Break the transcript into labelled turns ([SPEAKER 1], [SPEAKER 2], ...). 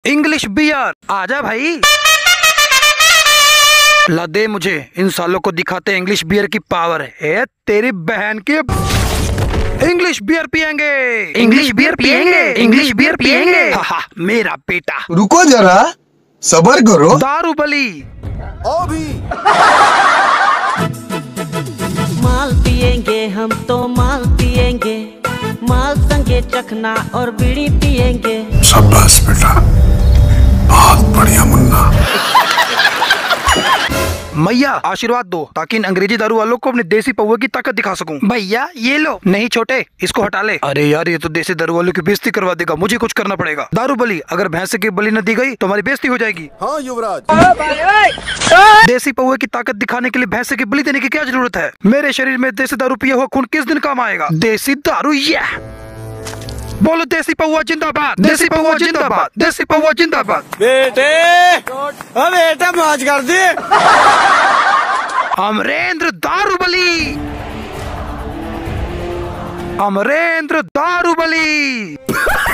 [SPEAKER 1] English beer. आजा भाई, ला दे मुझे, इन सालों को दिखाते हैं इंग्लिश बियर की पावर है। तेरी बहन की इंग्लिश बियर पियेंगे, इंग्लिश बियर पियेंगे, इंग्लिश बियर पियेंगे। मेरा बेटा
[SPEAKER 2] रुको जरा, सबर करो।
[SPEAKER 1] दारूबली
[SPEAKER 2] अभी
[SPEAKER 3] माल पियेंगे हम तो माल पियेंगे, माल संगे चखना और बीड़ी पियेंगे।
[SPEAKER 2] शाबाश बेटा, बहुत बढ़िया मुन्ना।
[SPEAKER 1] मैया आशीर्वाद दो ताकि इन अंग्रेजी दारू वालों को अपने देसी पौवे की ताकत दिखा सकूं। भैया ये लो। नहीं छोटे, इसको हटा ले। अरे यार, ये तो देसी दारू वालों की बेइज्जती करवा देगा, मुझे कुछ करना पड़ेगा। दारू बली, अगर भैंस की बलि न दी गई तो हमारी बेइज्जती हो जाएगी।
[SPEAKER 2] हाँ युवराज।
[SPEAKER 1] देसी पौवे की ताकत दिखाने के लिए भैंस की बलि देने की क्या जरूरत है? मेरे शरीर में देसी दारू पिया हुआ खून किस दिन काम आएगा? देसी दारू, ये बोलो देसी पौवा जिंदाबाद, देसी पौवा जिंदाबाद, देसी पौवा जिंदाबाद।
[SPEAKER 4] बेटा मौज कर दी।
[SPEAKER 1] अमरेंद्र दारूबली, अमरेंद्र दारूबली।